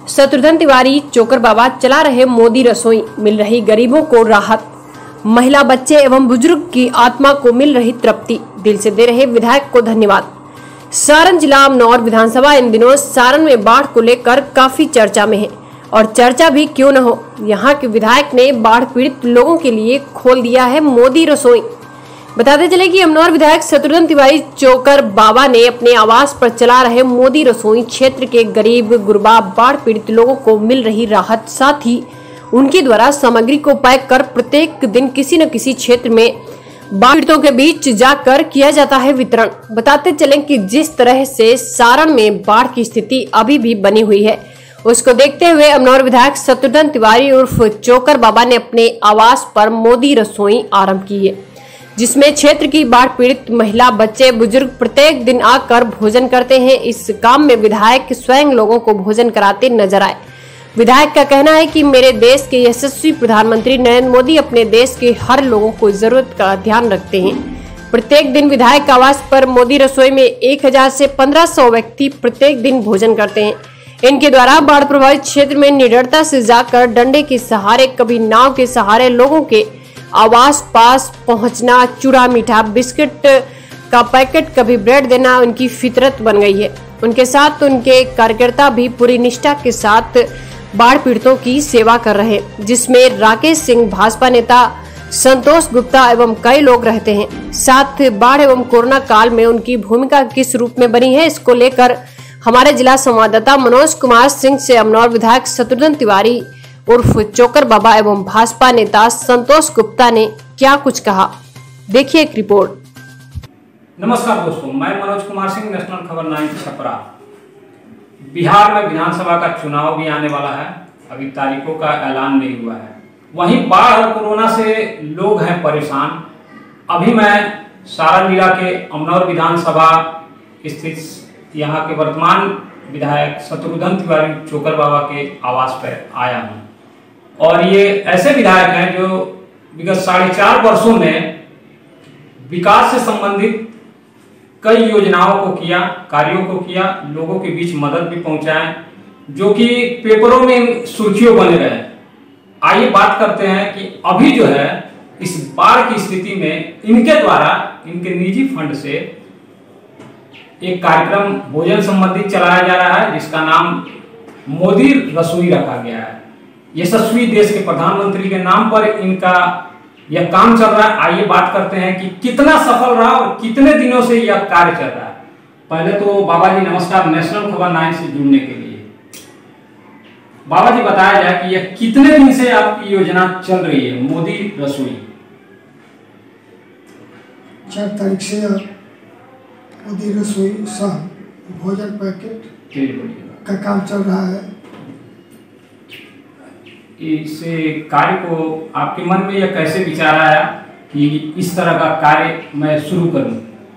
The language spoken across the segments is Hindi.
शत्रुघ्न तिवारी चोकर बाबा चला रहे मोदी रसोई, मिल रही गरीबों को राहत। महिला, बच्चे एवं बुजुर्ग की आत्मा को मिल रही तृप्ति। दिल से दे रहे विधायक को धन्यवाद। सारण जिला अमनौर विधानसभा इन दिनों सारण में बाढ़ को लेकर काफी चर्चा में है, और चर्चा भी क्यों न हो, यहाँ के विधायक ने बाढ़ पीड़ित लोगों के लिए खोल दिया है मोदी रसोई। बताते चले कि अमनौर विधायक शत्रुघ्न तिवारी चोकर बाबा ने अपने आवास पर चला रहे मोदी रसोई क्षेत्र के गरीब गुरबा बाढ़ पीड़ित लोगों को मिल रही राहत, साथ ही उनके द्वारा सामग्री को पैक कर प्रत्येक दिन किसी न किसी क्षेत्र में बाढ़ पीड़ितों के बीच जाकर किया जाता है वितरण। बताते चले कि जिस तरह से सारण में बाढ़ की स्थिति अभी भी बनी हुई है, उसको देखते हुए अमनौर विधायक शत्रुघ्न तिवारी उर्फ चोकर बाबा ने अपने आवास पर मोदी रसोई आरंभ की है, जिसमें क्षेत्र की बाढ़ पीड़ित महिला, बच्चे, बुजुर्ग प्रत्येक दिन आकर भोजन करते हैं। इस काम में विधायक स्वयं लोगों को भोजन कराते नजर आए। विधायक का कहना है कि मेरे देश के यशस्वी प्रधानमंत्री नरेंद्र मोदी अपने देश के हर लोगों को जरूरत का ध्यान रखते हैं। प्रत्येक दिन विधायक आवास पर मोदी रसोई में 1000 से 1500 व्यक्ति प्रत्येक दिन भोजन करते हैं। इनके द्वारा बाढ़ प्रभावित क्षेत्र में निडरता से जाकर डंडे के सहारे, कभी नाव के सहारे लोगों के आवास पास पहुंचना, चूड़ा, मीठा, बिस्किट का पैकेट, कभी ब्रेड देना उनकी फितरत बन गई है। उनके साथ उनके कार्यकर्ता भी पूरी निष्ठा के साथ बाढ़ पीड़ितों की सेवा कर रहे हैं, जिसमें राकेश सिंह, भाजपा नेता संतोष गुप्ता एवं कई लोग रहते हैं। साथ बाढ़ एवं कोरोना काल में उनकी भूमिका किस रूप में बनी है, इसको लेकर हमारे जिला संवाददाता मनोज कुमार सिंह से अमनौर विधायक शत्रुघ्न तिवारी उर्फ चोकर बाबा एवं भाजपा नेता संतोष गुप्ता ने क्या कुछ कहा, देखिए एक रिपोर्ट। नमस्कार दोस्तों, मैं मनोज कुमार सिंह, नेशनल खबर 9 छपरा। बिहार में विधानसभा का चुनाव भी आने वाला है, अभी तारीखों का ऐलान नहीं हुआ है। वहीं बाढ़ और कोरोना से लोग हैं परेशान। अभी मैं सारण जिला के अमनौर विधानसभा स्थित यहाँ के वर्तमान विधायक शत्रुघ्न तिवारी चोकर बाबा के आवास पर आया हूँ, और ये ऐसे विधायक हैं जो विगत 4.5 वर्षों में विकास से संबंधित कई योजनाओं को किया, कार्यों को किया, लोगों के बीच मदद भी पहुंचाए, जो कि पेपरों में सुर्खियों बने रहे। आइए बात करते हैं कि अभी जो है इस बाढ़ की स्थिति में इनके द्वारा, इनके निजी फंड से एक कार्यक्रम भोजन संबंधित चलाया जा रहा है, जिसका नाम मोदी रसोई रखा गया है। यशस्वी देश के प्रधानमंत्री के नाम पर इनका यह काम चल रहा है। आइए बात करते हैं कि कितना सफल रहा और कितने दिनों से यह कार्य चल रहा है। पहले तो बाबा जी नमस्कार, नेशनल खबर 9 से जुड़ने के लिए। बाबा जी बताया जाए कि यह कितने दिन से आपकी योजना चल रही है, मोदी रसोई? 4 तारीख से मोदी रसोई सह भोजन पैकेट का काम चल रहा है। इस कार्य को आपके मन में यह कैसे विचार आया कि इस तरह का कार्य मैं शुरू करूं?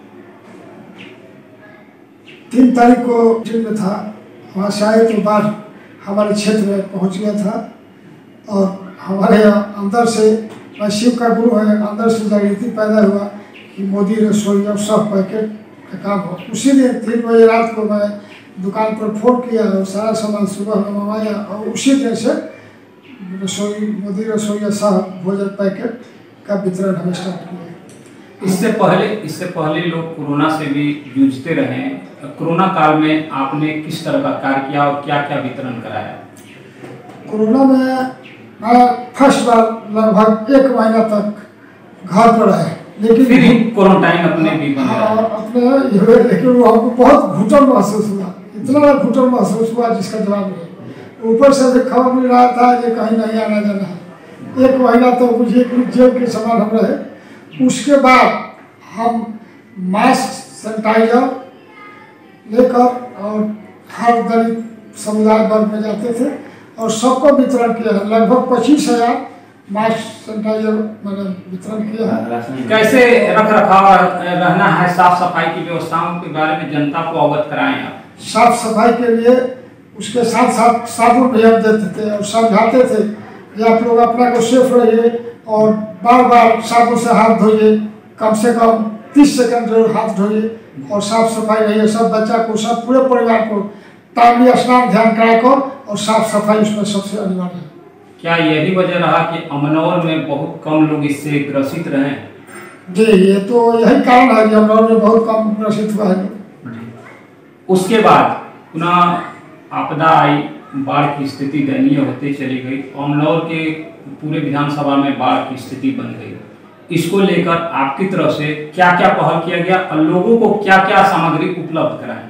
3 तारीख को दिन में था, वहाँ से आए तो बाढ़ हमारे क्षेत्र में पहुँच गया था, और हमारे यहाँ अंदर से, मैं शिव का गुरु है, अंदर से जागृति पैदा हुआ कि मोदी रसोई और सब पैकेट का काम हो। उसी दिन 3 बजे रात को मैं दुकान पर फोन किया और सारा सामान सुबह में मंगवाया, और उसी दिन से रसोई, मोदी रसोई या सह भोजन पैकेट का वितरण हमें स्टार्ट किया। इससे पहले लोग कोरोना से भी जूझते रहे। कोरोना काल में आपने किस तरह का कार्य किया और क्या क्या वितरण कराया? कोरोना में मैं फर्स्ट बार लगभग 1 महीना तक घर पर रहे, लेकिन फिर क्वारंटाइन अपने भी बने, लेकिन वो हमको बहुत घुटन महसूस हुआ, इतना घुटन महसूस हुआ जिसका जवाब नहीं। ऊपर से भी खबर मिल रहा था ये कहीं नहीं आना जाना है। 1 महीना तो मुझे जेल के समान हम रहे। उसके बाद हम मास्क, सैनिटाइजर लेकर और हर दलित समुदाय वर्ग में जाते थे और सबको वितरण किया है। लगभग 25,000 मास्क, सैनिटाइजर मैंने वितरण किया है। कैसे रख रखाव रहना है, साफ सफाई की व्यवस्थाओं के बारे में जनता को अवगत कराएं आप? साफ सफाई के लिए उसके साथ साथ साबुन भी हम देते थे और समझाते थे कि आप लोग अपना को सेफ रहिए और बार बार साबुन से हाथ धोइए, कम से कम 30 सेकंड जरूर हाथ धोइए और साफ सफाई रहिए। सब बच्चा को, सब पूरे परिवार को टाइमली स्नान ध्यान कराकर और साफ सफाई उसमें सबसे अनिवार्य है। क्या यही वजह रहा कि अमनौर में बहुत कम लोग इससे ग्रसित रहे? जी, ये तो यही कारण है कि अमनौर में बहुत कम ग्रसित हुआ है। उसके बाद पुनः आपदा आई, बाढ़ की स्थिति दयनीय होते चली गई, अमनौर के पूरे विधानसभा में बाढ़ की स्थिति बन गई। इसको लेकर आपकी तरफ से क्या क्या पहल किया गया और लोगों को क्या क्या सामग्री उपलब्ध कराएं?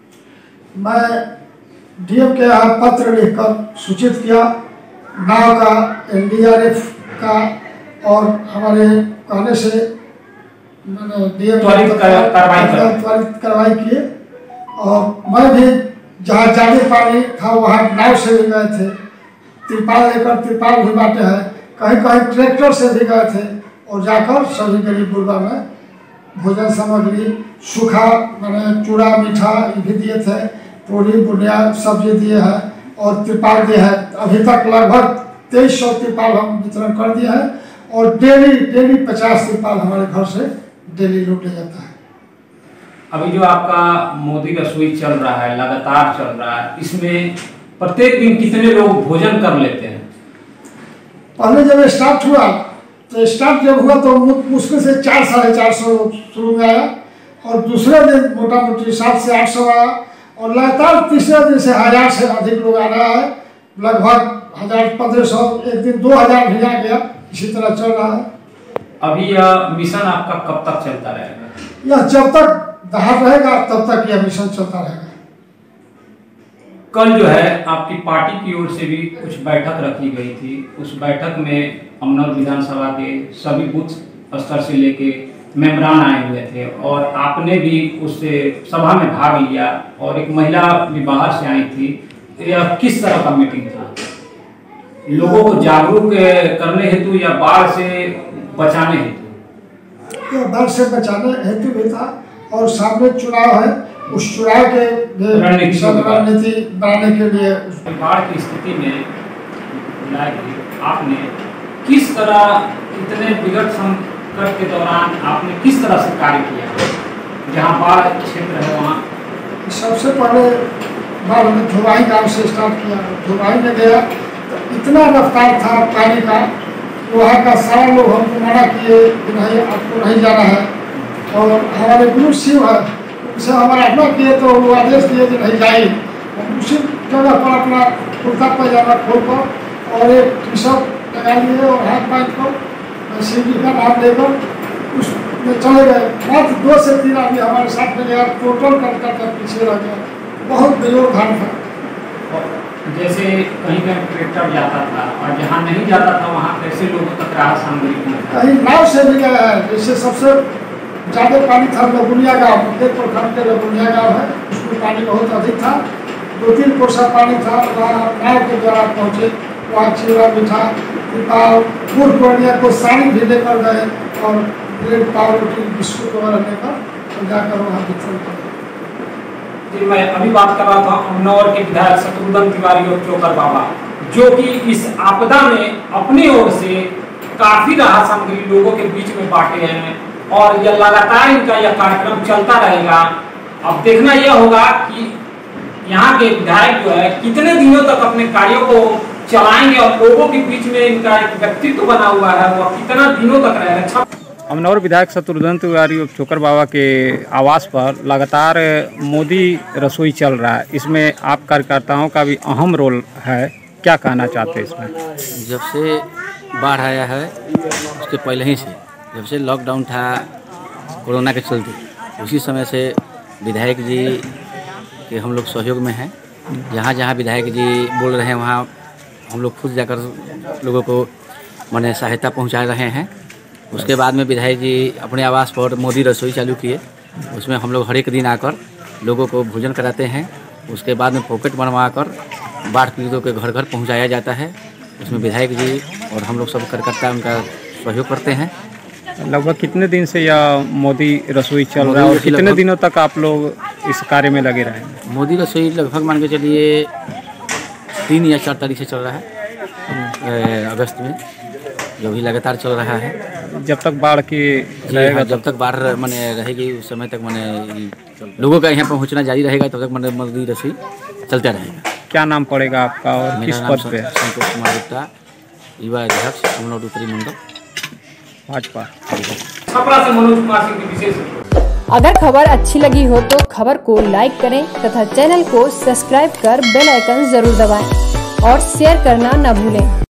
मैं डीएम के यहाँ पत्र लिखकर सूचित किया, नाव का, एनडीआरएफ का, और हमारे कहने से मैंने डीएम त्वरित कार्रवाई किए। और मैं भी जहाँ ज़्यादा पानी था वहाँ नाव से भी गए थे, तिरपाल लेकर तिरपाल भी बांटे हैं, कहीं कहीं ट्रैक्टर से भी गए थे और जाकर सभी गरीब गुरबा में भोजन सामग्री, सूखा मैंने चूड़ा मीठा ये भी दिए थे, पूरी बुनिया सब्जी दिए हैं और तिरपाल दिए हैं। अभी तक लगभग 2300 तिरपाल हम वितरण कर दिए हैं और डेली 50 तिरपाल हमारे घर से डेली लूट लिया जाता है। अभी जो आपका मोदी रसोई चल रहा है, लगातार चल रहा है, इसमें प्रत्येक दिन कितने लोग भोजन कर लेते हैं? पहले जब स्टार्ट हुआ तो स्टार्ट जब हुआ तो मुश्किल से 400-450 शुरू में आया और दूसरे दिन मोटा मोटी 700 से 800 आया और लगातार तीसरे दिन से 1000 से अधिक लोग आ रहा है। लगभग 1500, एक दिन 2000 भी आ गया, इसी तरह चल रहा है। अभी यह मिशन आपका कब तक चलता रहेगा? यह जब तक दहाड़ रहेगा तब तक यह मिशन चलता रहेगा। कल जो है आपकी पार्टी की ओर से भी कुछ बैठक रखी गई थी, उस बैठक में अमनौर विधानसभा के सभी बूथ स्तर से लेके मेंबरान आए हुए थे और आपने भी उस सभा में भाग लिया और एक महिला भी बाहर से आई थी। यह किस तरह का मीटिंग था? लोगों को जागरूक करने हेतु या बाढ़ से बचाने हेतु? यह बाढ़ से बचाने हेतु भी था और सामने चुनाव है, उस चुनाव के रणनीति बनाने के लिए। बाढ़ की स्थिति में आपने किस तरह, इतने विकट संकट के दौरान आपने किस तरह से कार्य किया? जहाँ बाढ़ क्षेत्र है वहाँ सबसे पहले बाढ़ में धुवाई गाँव से स्टार्ट किया। धुवाई में गया तो इतना रफ्तार था पानी का, वहाँ का सारा लोग हमको मना किए कि नहीं आपको नहीं जाना है। और हमारे गुरु शिव है, उनसे हमारा अपना किए तो वो आदेश दिए कि नहीं जाइए। उसी जगह पर अपना कुर्ता पैजामा खोलकर और एक टी शर्ट लगा लिए और हाथ बांध कर शिव जी का नाम लेकर उसमें चले गए। मात्र 2 से 3 आदमी हमारे साथ में गया, टोटल कर पीछे रह गया। बहुत बेजोर धान था। जैसे कहीं कहीं ट्रैक्टर जाता था और जहाँ नहीं जाता था वहाँ कैसे लोगों तक राहत सामग्री पहुँचा? कहीं नाव से भी गया है। जैसे सबसे ज़्यादा पानी था लगुनिया गाँव, मुंगेर प्रखंड के लगुनिया गाँव है, उसमें पानी बहुत अधिक था। 2-3 कोसा पानी था, वहाँ नाव के द्वारा पहुँचे। वहाँ चिड़ा मीठा तिरपाल गुड़ कोड़िया को साड़ी भी लेकर गए और ब्रेड पाव रोटी बिस्कुट वगैरह लेकर जाकर वहाँ वितरण कर। जी, मैं अभी बात कर रहा था अमनौर के विधायक शत्रुघ्न तिवारी और चोकर बाबा, जो कि इस आपदा में अपनी ओर से काफी राहत सामग्री लोगों के बीच में बांटे हैं और यह लगातार इनका यह कार्यक्रम चलता रहेगा। अब देखना यह होगा कि यहाँ के विधायक जो है कितने दिनों तक अपने कार्यों को चलाएंगे और लोगों के बीच में इनका एक व्यक्तित्व बना हुआ है वह कितना दिनों तक रहेगा। अमनौर विधायक शत्रुघ्न तिवारी और चोकर बाबा के आवास पर लगातार मोदी रसोई चल रहा है, इसमें आप कार्यकर्ताओं का भी अहम रोल है, क्या कहना चाहते हैं इसमें? जब से बाढ़ आया है उसके पहले ही से, जब से लॉकडाउन था कोरोना के चलते, उसी समय से विधायक जी के हम लोग सहयोग में हैं। जहाँ जहाँ विधायक जी बोल रहे हैं वहाँ हम लोग खुद जाकर लोगों को माने सहायता पहुँचा रहे हैं। उसके बाद में विधायक जी अपने आवास पर मोदी रसोई चालू किए, उसमें हम लोग हर एक दिन आकर लोगों को भोजन कराते हैं। उसके बाद में पॉकेट बनवा कर बाढ़ पीड़ितों के घर घर पहुंचाया जाता है। उसमें विधायक जी और हम लोग सब कार्यकर्ता उनका सहयोग करते हैं। लगभग कितने दिन से यह मोदी रसोई चल रहा है और कितने दिनों तक आप लोग इस कार्य में लगे रहेंगे? मोदी रसोई लगभग मान के चलिए 3 या 4 तारीख से चल रहा है, अगस्त में, जो भी लगातार चल रहा है। जब तक बाढ़ की रहेगा, जब तक बाढ़ माने रहेगी उस समय तक माने लोगों का यहाँ पहुँचना जारी रहेगा, तब तक माने मोदी रसोई चलता रहेगा। क्या नाम पड़ेगा आपका और किस पद पे? संतोष कुमार गुप्ता, युवा अध्यक्ष अमनौर उत्तरी मंडल भाजपा। छपरा से मनोज कुमार सिंह की विशेष। अगर खबर अच्छी लगी हो तो खबर को लाइक करें तथा चैनल को सब्सक्राइब कर बेल आइकन जरूर दबाएं और शेयर करना न भूलें।